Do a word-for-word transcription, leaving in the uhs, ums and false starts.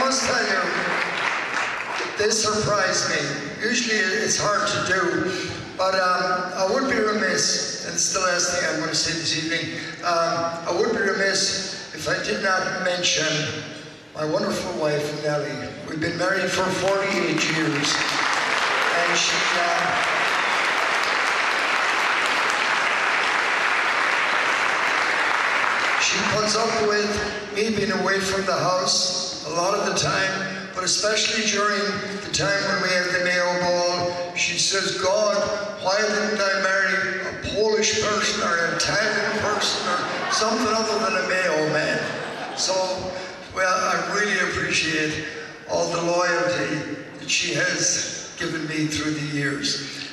must tell you, this surprised me. Usually it's hard to do, but um, I would be remiss, and it's the last thing I'm going to say this evening, um, I would be remiss if I did not mention my wonderful wife, Nellie. We've been married for forty-eight years, and she, uh, she puts up with me being away from the house a lot of the time, but especially during the time when we had the Mayo Ball. She says, God, why didn't I marry a Polish person or an Italian person or something other than a Mayo man? So, well, I really appreciate all the loyalty that she has given me through the years.